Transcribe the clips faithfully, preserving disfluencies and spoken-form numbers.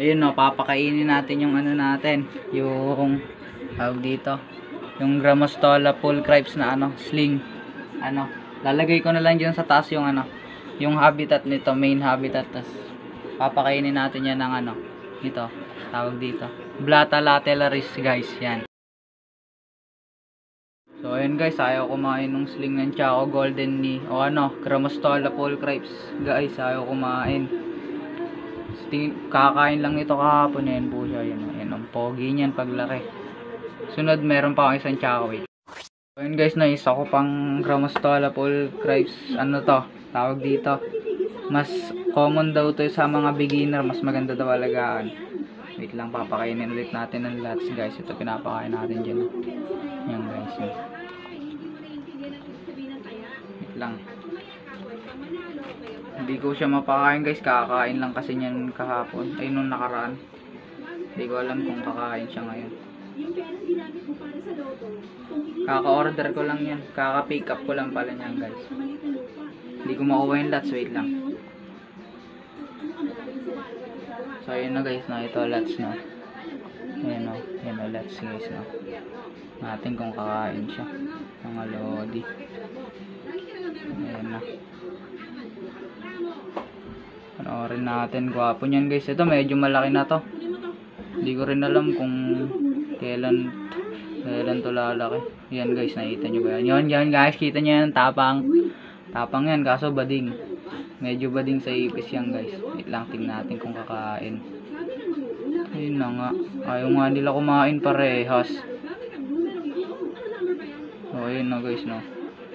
Ayun no, papakainin natin yung ano natin, yung tawag dito, yung Grammostola pulchripes na ano, sling. Ano, lalagay ko na lang diyan sa taas yung ano, yung habitat nito, main habitat, tas papakainin natin yan ng ano, ito, tawag dito, Blatta latillaris guys, yan. So ayun guys, ayaw kumain ng sling ng Choco Golden ni o ano, Grammostola pulchripes guys, ayaw kumain. Kakain lang ito kahapon, yan po siya, yun, yun ang pogi niyan paglaki. Sunod meron pa akong isang Choco, wait. So ayun guys, naisa ko pang Grammostola pulchripes, ano to, tawag dito, mas common daw to sa mga beginner, mas maganda daw alagaan. Wait lang, papakainin ulit natin ng lots guys. Ito pinapakain natin dyan. Yan guys, yan. Wait lang, hindi ko siya mapakain guys, kakain lang kasi niyan kahapon, ay nung nakaraan. Hindi ko alam kung kakain siya ngayon. Kaka-order ko lang yan, kaka-pick up ko lang pala niyan guys. Hindi ko makuha yung lots, wait lang. So ayun na guys, na ito lots na. Ayan o, ayan o lots guys na. Natin kung kakain siya, mga lodi. Ayan na. Panoorin natin, gwapo niyan guys. Ito medyo malaki na to. Hindi ko rin alam kung kailan kailan to lalaki. Yan guys, nakita nyo ba yan? Yan, yan guys, kita nyo yan, tapang. Tapang yan, kaso bading. Medyo bading sa ipis yan guys. Wait lang, tingnan natin kung kakain. Ayun na nga, ayaw nga nila kumain parehas. So ayun na guys, no.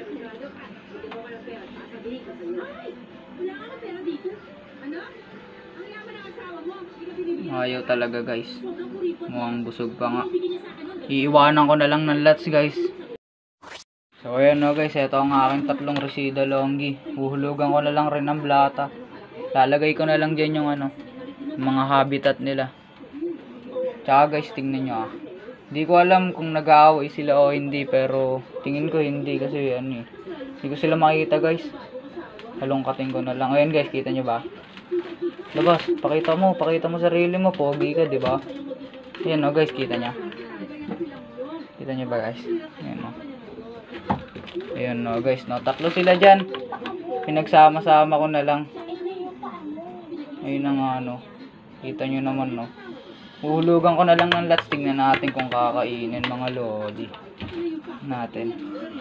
Ayaw talaga guys, mukhang busog pa nga. Iiwanan ko na lang ng lots guys. So ayan no guys, ito ang aking tatlong resida longgi. Uhulugan ko na lang rin ng blata. Lalagay ko na lang dyan yung ano, mga habitat nila. Tsaka guys, tingnan nyo ah, hindi ko alam kung nag-aaway sila o hindi, pero tingin ko hindi kasi ano eh, hindi ko sila makita guys. Halongkatin ko na lang. Ayan guys, kita nyo ba? Labas, pakita mo, pakita mo sarili mo, pogi ka, 'di ba? Ayan oh guys, kita niya. Kita niyo ba guys? Ayan oh. Ayan oh guys, no, tatlo sila diyan. Pinagsama-sama ko na lang. Ayun na nga ano. Kita niyo naman no. Uhulugan ko na lang ng lots, tingnan natin kung kakainin mga lodi natin.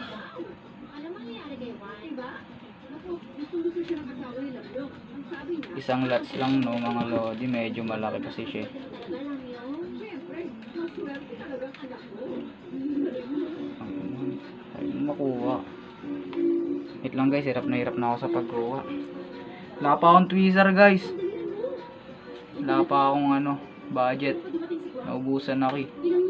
Isang lots lang no mga lodi, medyo malaki kasi siya. Ayun, makuha. Wait lang guys, hirap na hirap na ako sa pagkuha. Wala pa akong tweezer guys. Wala pa akong ano, budget. Naubusan ako eh.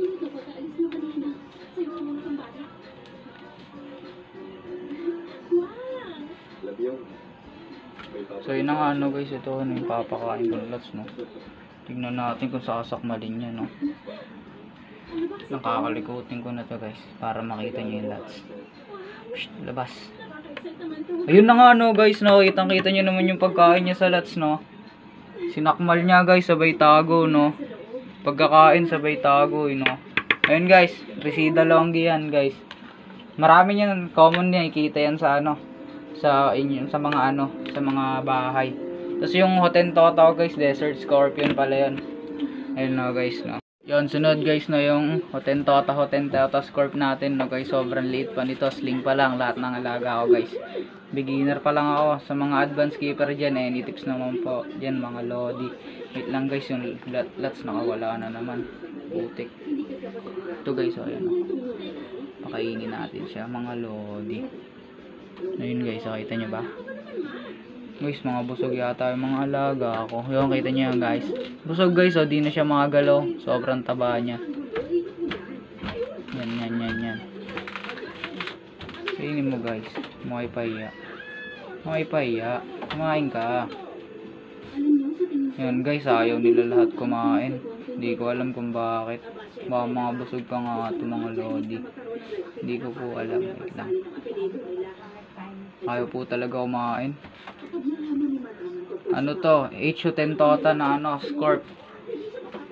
So yun ang ano guys, ito ano yung papakain ko ng lots no. Tignan natin kung sasakmalin niya no. Nakakalikutin ko na to guys, para makita niyo yung lots. Psst, labas. Ayun na nga no guys no, kitang kita niyo naman yung pagkain niya sa lots no. Sinakmal niya guys, sabay tago no. Pagkakain sabay tago eh, no. Ayun guys, resida longgi yan guys. Marami yan, common niya, ikita yan sa ano, sa inyo, sa mga ano, sa mga bahay. Tapos yung Hottentoto guys, desert scorpion pala yan. Ayun no guys no. Yun, sunod guys no, yung Hottentoto, Hottentoto scorp natin no guys. Sobrang liit pa nito, sling pa lang lahat ng alaga ko guys. Beginner pa lang ako. Sa mga advanced keeper dyan, eh, any tips naman po dyan mga lodi. Wait lang guys, yung lots nakawala na naman, putik. Ito guys, o ayan o, pakainin natin siya mga lodi. Ayun guys, nakita nyo ba? Guys, mga busog yata yung mga alaga ako. Yung kita nyo yan guys, busog guys o, di na siya makagalaw, sobrang taba niya. Yan yan yan yan. Kainin mo guys, makipaya, makipaya, kumain ka. Yan guys, ayaw nila lahat kumain. Hindi ko alam kung bakit. Baka mga busog pa nga ito mga lodi. Hindi ko po alam. Wait lang. Ayaw po talaga kumain. Ano to? H Hottentoto na ano, scorp.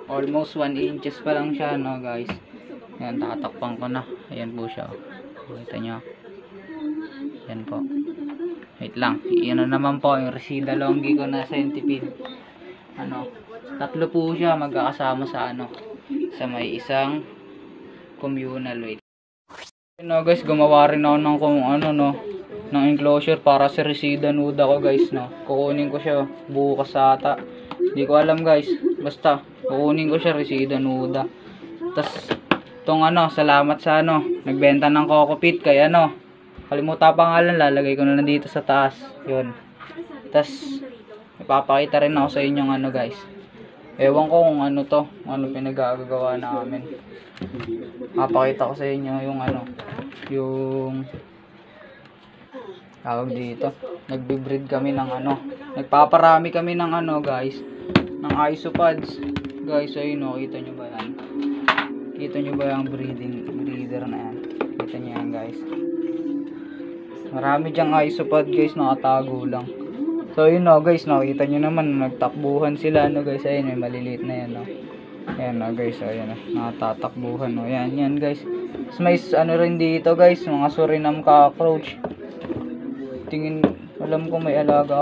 Almost one inches pa lang siya, no guys. Yan, tatakpan ko na. Ayan po siya. Kita nyo. Yan po. Wait lang. Yan na naman po yung resida longgi ko na centipede. Ano, tatlo po siya magkakasama sa ano, sa may isang communal. Wait. No guys, gumawa rin ako ng kung ano no, ng enclosure para sa resida nuda ko guys no. Kukunin ko siya bukas ata. Hindi ko alam guys. Basta kukunin ko siya resida nuda. Tas tong ano, salamat sa ano, nagbenta ng Cocopit kay ano. Kalimutan pangalan, lalagay ko na dito sa taas. 'Yun. Tas ipapakita rin ako sa inyong ano guys. Ewan ko kung ano to, ano pinagagawa namin. Papakita ko sa inyo yung ano, yung tawag dito. Nagbe-breed kami ng ano, nagpaparami kami ng ano guys, ng isopods. Guys, ayun oh, kita nyo ba yan? Kita nyo ba yung breeding breeder na yan? Kita nyo yan guys. Marami dyang isopod guys, nakatago lang. So yun o guys, nakita nyo naman, nagtakbuhan sila no guys. Ayun, may maliliit na yan no. Ayan o guys, ayan o, nakatatakbuhan no. Yan, yan guys. Mas may ano rin dito guys, mga Suriname cockroach. Tingin, alam ko may alaga.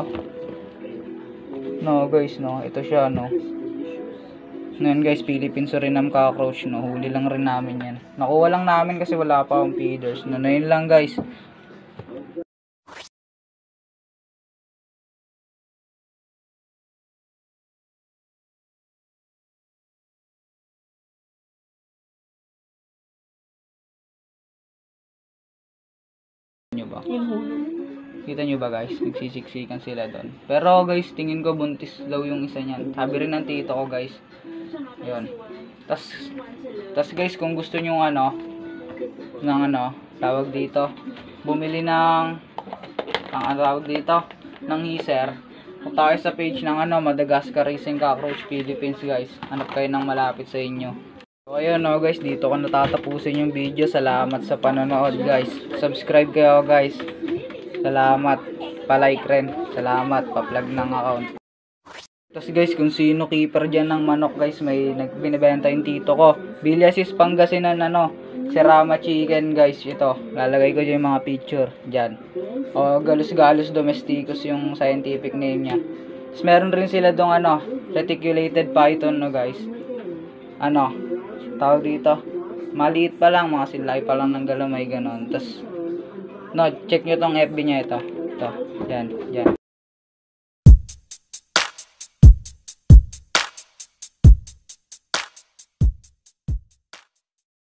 No guys no, ito siya no. Ngayon guys, Philippine Suriname cockroach no. Huli lang rin namin yan. Nakuha lang namin kasi wala pa akong feeders no. Na yun lang guys. Nyo ba? Kita nyo ba guys? Nagsisiksikan sila doon. Pero guys, tingin ko buntis daw yung isa niyan. Sabi rin ng tito ko guys. Ayun. Tas, tas guys, kung gusto nyo ano, ng ano, tawag dito, bumili ng, ang ano tawag dito, ng heaser. Punta kayo sa page ng ano, Madagascar Racing Cockroach Philippines guys. Hanap kayo ng malapit sa inyo. So ayun no guys, dito ko natatapusin yung video. Salamat sa panonood guys. Subscribe kayo guys. Salamat. Pa-like rin. Salamat. Pa-plug ng account. Tapos guys, kung sino keeper dyan ng manok guys, may nagbinibenta yung tito ko. Villasis Pangasinan ano, Serama Chicken guys. Ito, lalagay ko dyan yung mga picture dyan. O Galus Galus Domesticus yung scientific name niya. Tapos meron rin sila dong ano, reticulated python no guys. Ano, tawag dito, maliit pa lang, mga silay pa lang ng galamay ganon. Tapos no, check nyo tong F B niya ito. Ito, yan, yan.